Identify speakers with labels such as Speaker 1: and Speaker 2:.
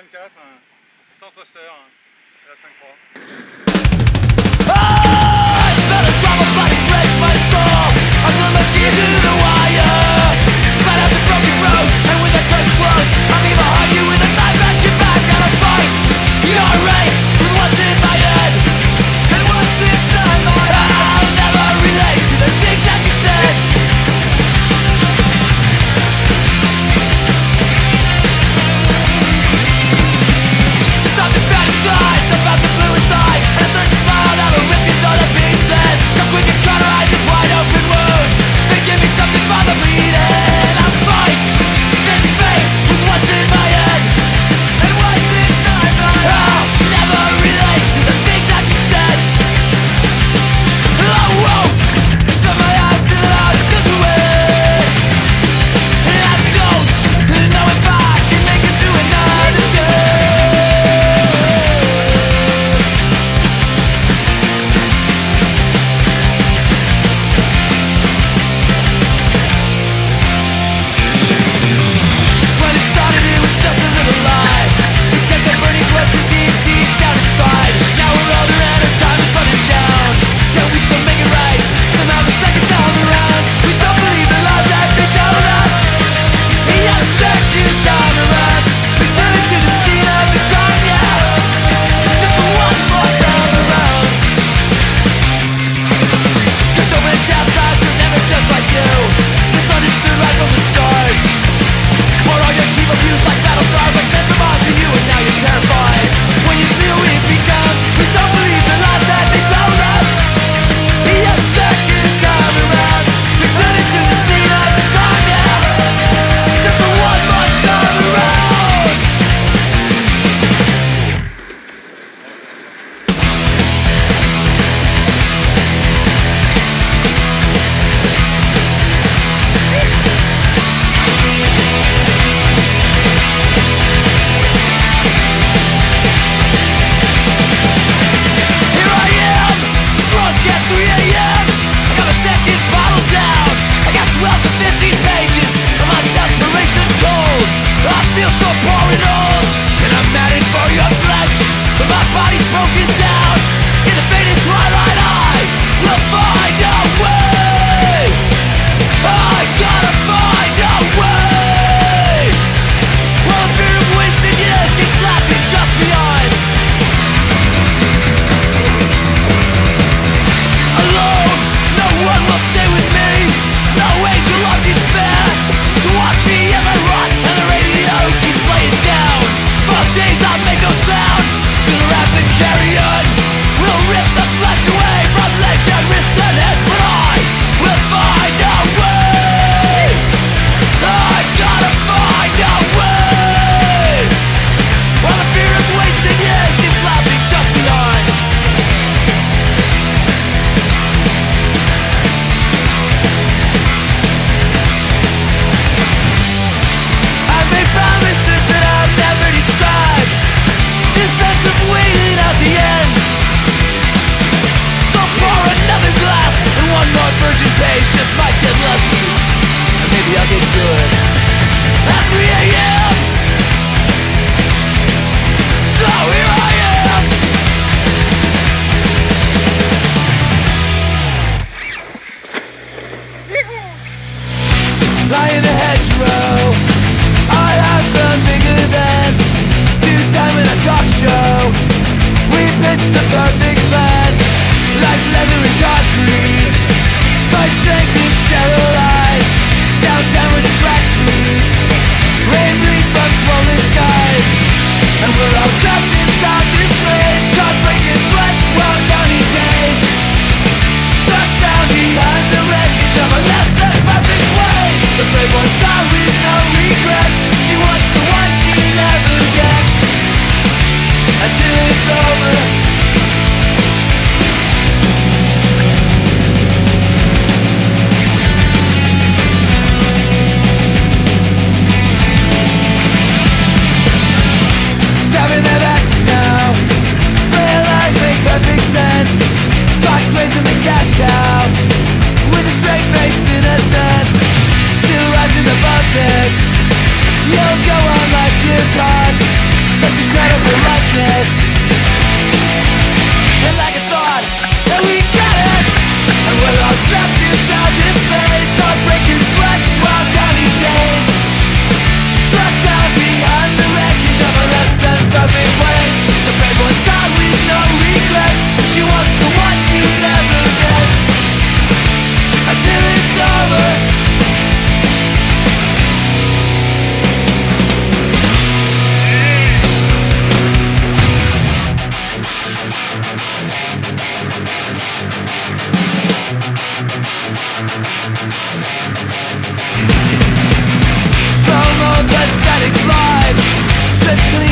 Speaker 1: 24, centre-steur, la 5-3.
Speaker 2: I smell a drop of blood drenched my soul. I feel my skin to the wire. Spread out the broken rose, and with the curtains closed, I'm even behind you with a knife at your back. Gotta fight your race with what's in my head and what's inside my head. I'll never relate to the things that you said. Stop the fantasize about the bluest eyes and a certain smile that will rip you so the pieces. Come quick and cauterize this wide open wound. Then give me something for the bleeding. I'll fight this fate with what's in my head and what's inside my heart. I'll never relate to the things that you said. I won't shut my eyes to the light just 'cause you win. And I don't know if I can make it through another day. When it started, it was just a little lie. We kept the burning question deep, deep down inside. Now we're older and our time is running down. Can we still make it right? Somehow the second time around, we don't believe the lies that they told us. Yeah, the second time around, we turn into the scene of the crime, yeah. Just for one more time around. Stripped over and chastised, we're never just like you. Misunderstood right from the start. Or all your cheap abuse like battle scars, like meant to bother you, and now you're terrified. When you see who we've become, we don't believe the lies that they told us. Yeah, the second time around, we turn into the scene of the crime, yeah. Just for one more time around. Here I am, drunk at 3 a.m. I got my second bottle down. I got 12 to 15 pages of my desperation cold. I feel so poor and old, and I'm mad for your flesh. But my body's broken down. In the faded twilight, I will find a way. I gotta find a way. While the fear of wasted years keeps laughing just beyond. Alone, no one will stay with me. No angel of despair to watch me as I run, and the radio keeps playing down. For days I'll make no sound. To the rats and carrion, we'll rip the flesh away from legs and wrists and heads. But I will find a way. I gotta find a way. While the fear of wasted years keeps laughing just beyond. I've made promises that I'll never describe. This sense of waiting at the end. So pour another glass and one more virgin page just might get lucky. And maybe I'll get good. At 3 a.m. So here I am. Lie in the hedgerow. Our house grown bigger than two-time in a talk show. We pitched the perfect plan, like leather and concrete. My strength is sterilized. Downtown where the tracks bleed. Rain bleeds from swollen skies, and we're all trapped inside this maze. Caught breaking sweat, swell county days. Stuck down behind the wreckage of a less than perfect ways. The playboy star with no regrets. She wants the one she never gets. Until it's over, Slow-mo pathetic lives, strip clean